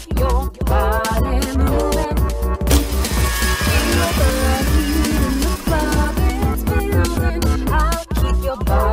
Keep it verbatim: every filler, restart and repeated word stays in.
your body moving. Feel the heat in the club is building. I'll keep your body